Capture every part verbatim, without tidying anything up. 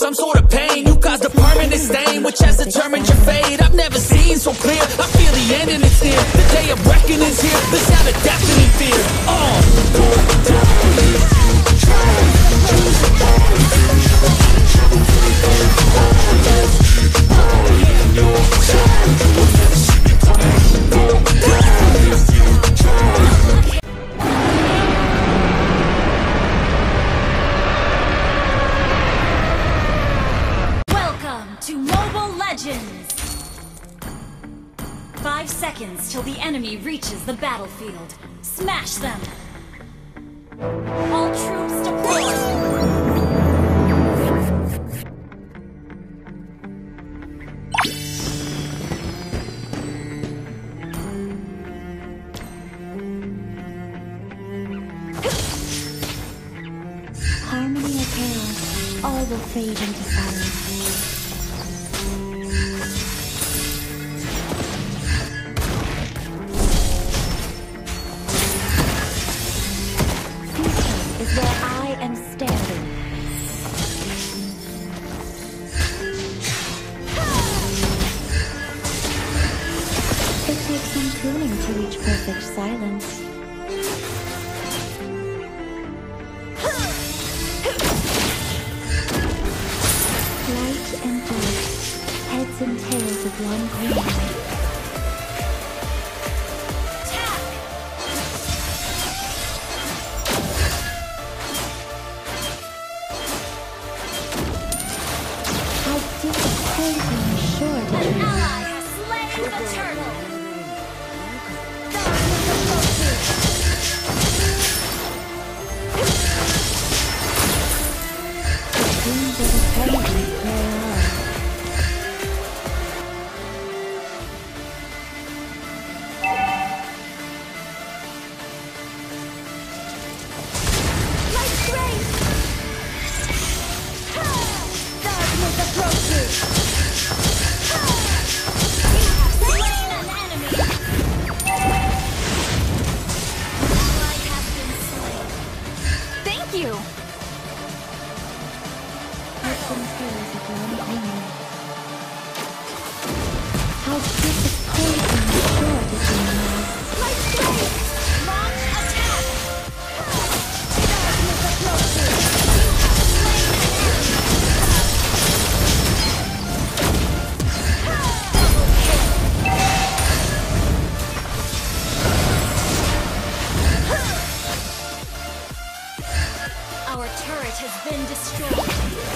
some sort of pain. You caused a permanent stain, which has determined your fate. I've never seen so clear, I feel the end and it's near. The day of reckoning's here, the sound of deafening fear. Oh, Welcome to Mobile Legends! Five seconds till the enemy reaches the battlefield. Smash them! All troops deployed! Harmony or chaos, all will fade into silence. Future is where I am standing. It takes some tuning to reach perfect silence. And dark, heads and tails of one queen. How disappointing short it is. An ally has slain the turtle! The dreams of eternity play on. How disappointing short it is. Light strike! Launch attack! Darkness approaches! Our turret has been destroyed.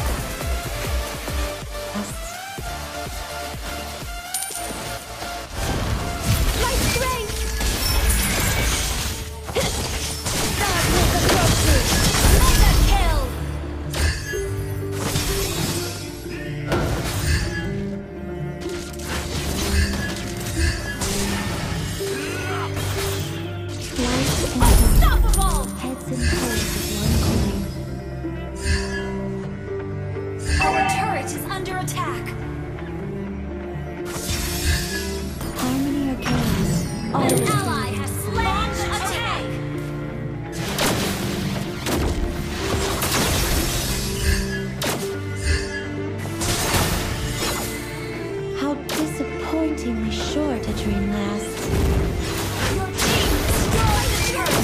Light strike! Darkness approaches! Mega kill! Unstoppable! Heads and tails of one coin. Our turret is under attack. Harmony or chaos, all An will ally has slain attack. How disappointingly short a dream lasts. Your team destroyed the turret.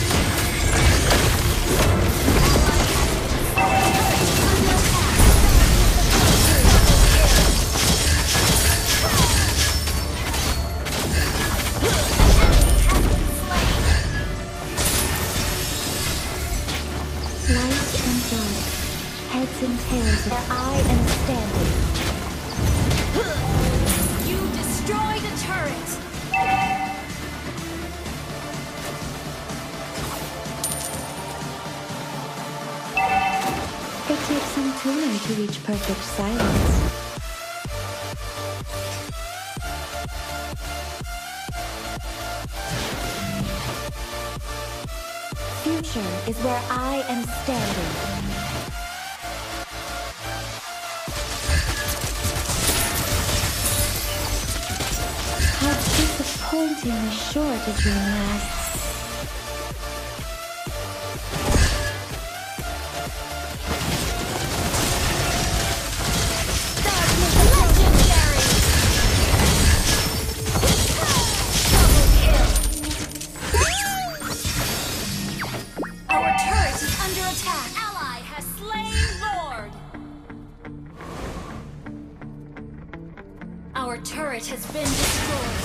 Light and dark, heads and tails of where I am standing. You destroyed a turret. It takes some tuning to reach perfect silence. Future is where I am standing. How disappointingly short a dream lasts. Our turret has been destroyed.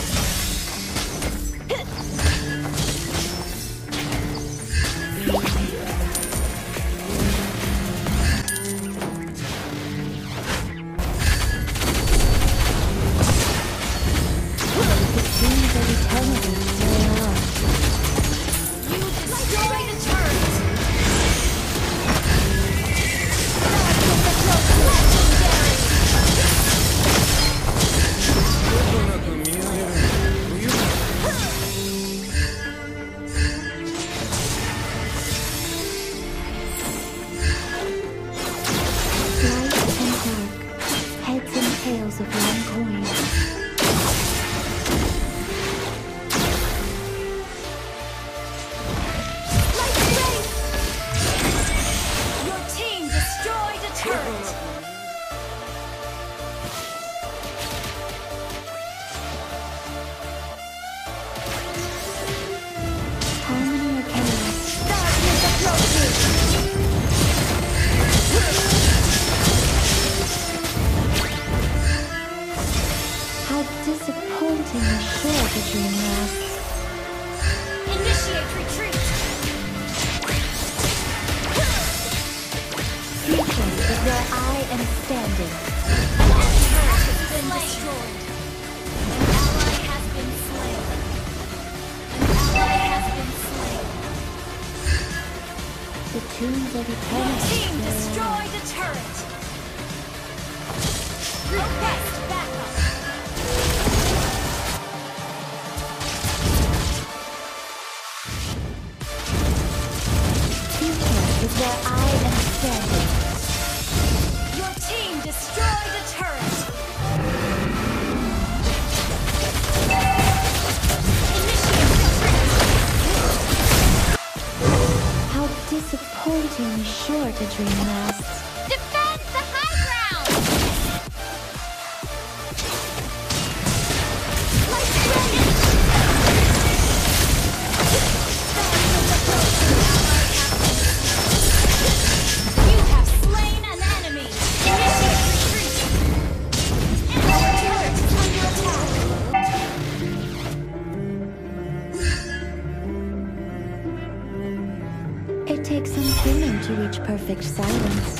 Perfect silence.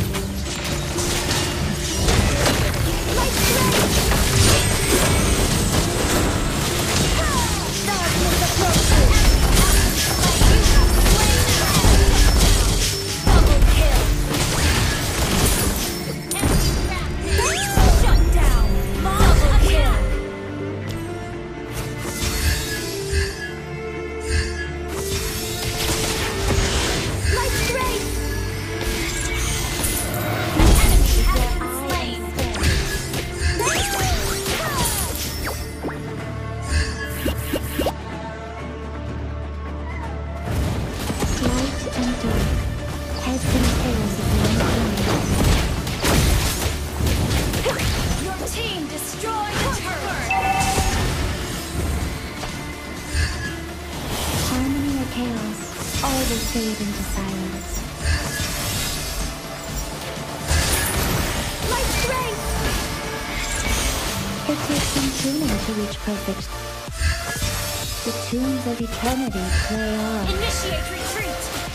Perfect. The tunes of eternity play on. Initiate retreat!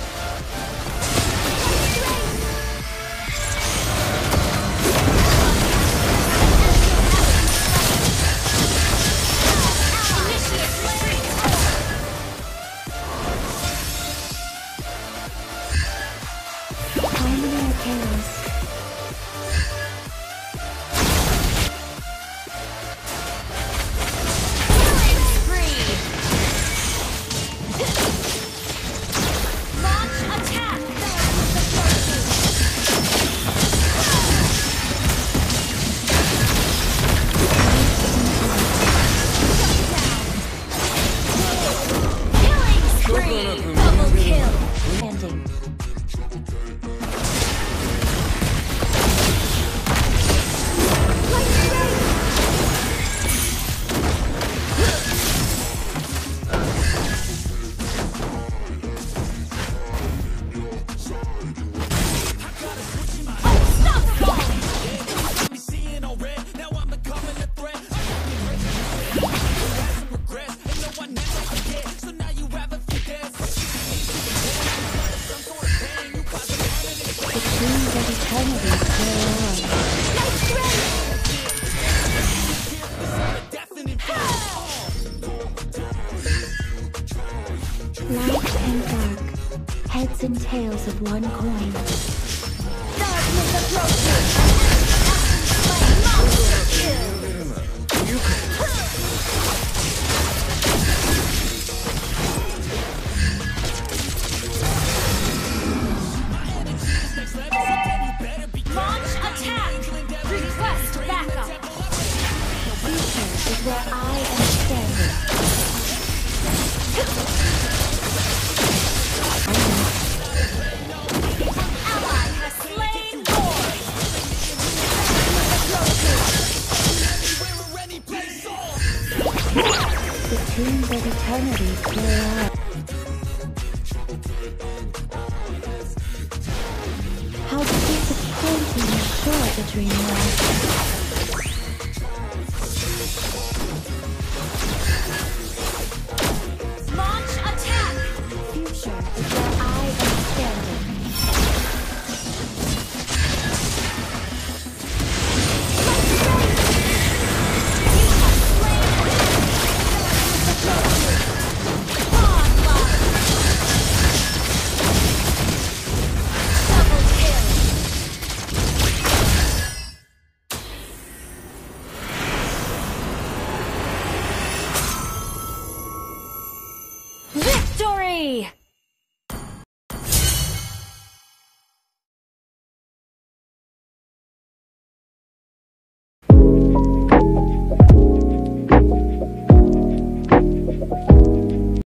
Harmony or chaos? price of one coin. Darkness approaches! Monster kill! You can. Launch attack! Request backup! Future is where I am standing. Ally has slain Lord! The tombs of eternity play out. How disappointing and short a dream was.